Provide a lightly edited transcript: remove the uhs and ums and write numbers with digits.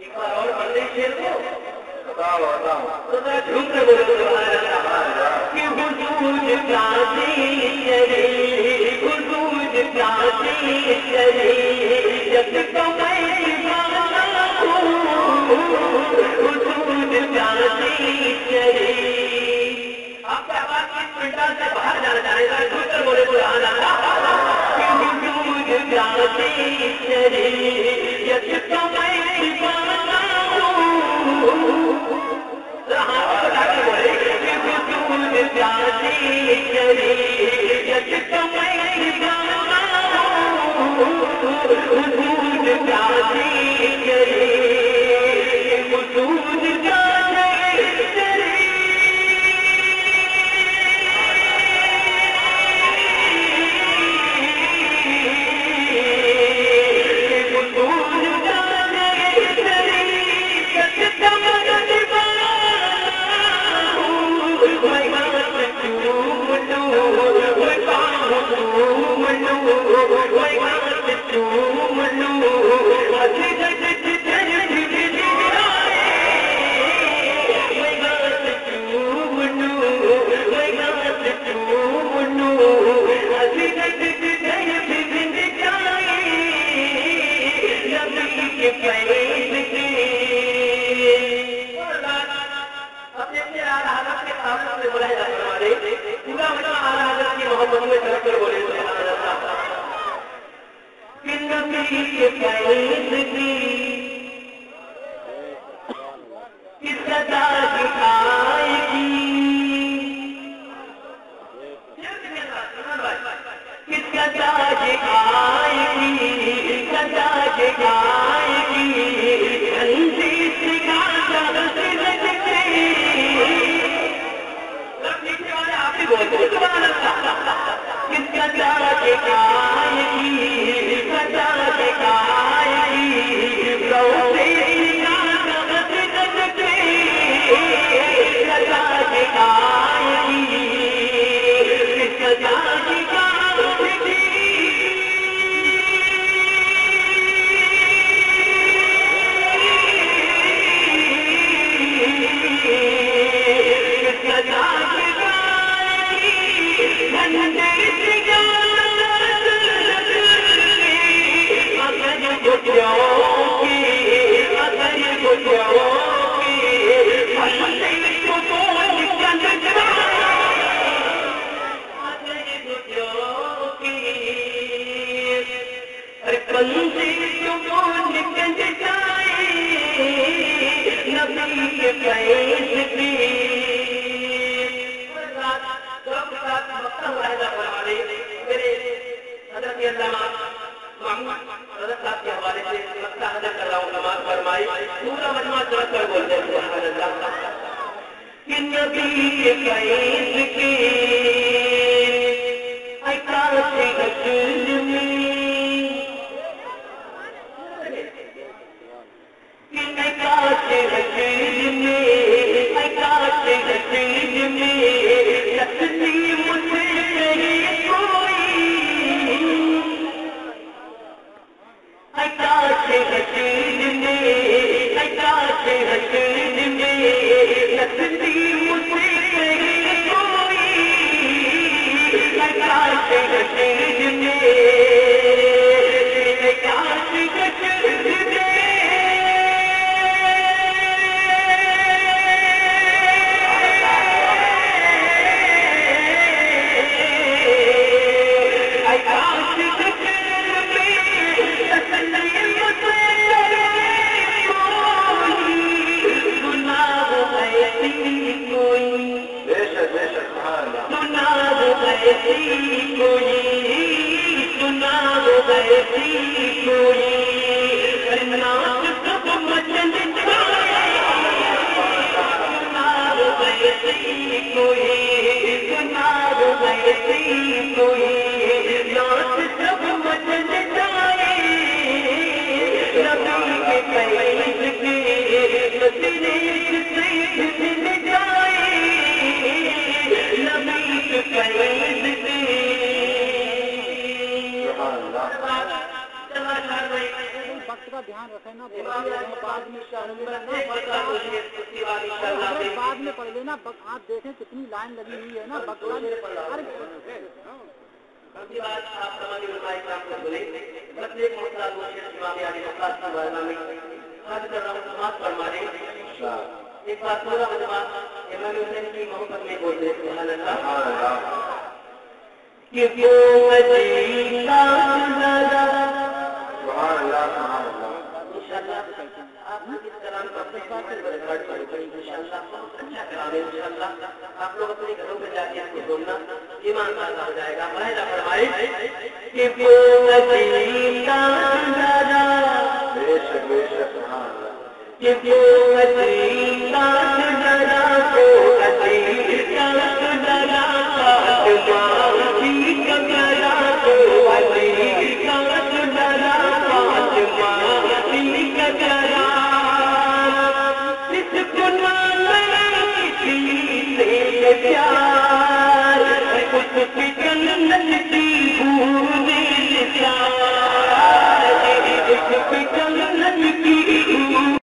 ایک بار اور پڑھ دیں شعر کو. تو ذرا جھوم کر بولو سبحان اللہ. کہ وجود پیاسے چلے وجود پیاسے چلے جب تو میں دیوانہ ہوں وجود پیاسے چلے. آپ کی آواز کی پنڈال سے باہر جانا چاہے ذرا جھوم کر بولے سبحان اللہ. کہ وجود پیاسے چلے جب تو میں دیوانہ پیاسے چلے جب تو میں دیوانہ وجود پیاسے چلے وجود پیاسے چلے. वक्त का ध्यान रखें ना, बाद में बाद में पढ़ लेना। आप देखें कितनी लाइन लगी हुई है ना, बकरा उसके बाद आप तमाम उलमाए किराम को सुने। प्रत्येक मसला दो शेर इमाम अली मक्कास की वाला में हज कर रहा हूं, नमाज पढ़वा दें। एक बात पूरा जमात इमाम हुसैन की मोहब्बत में बोलते हैं सुभान अल्लाह कि क्यों मदीना नज़र सुभान अल्लाह इंशाअल्लाह आप इस कलाम को अपने पास में रिकॉर्ड करेंगे इंशाअल्लाह। अच्छा कलाम है इंशाअल्लाह। आप लोग अपने घरों में जाके इसको सुनना, ईमान ताज़ा हो जाएगा। पहला फरमाए कि क्यों मदीना नज़र बेशक बेशक सुभान अल्लाह कि क्यों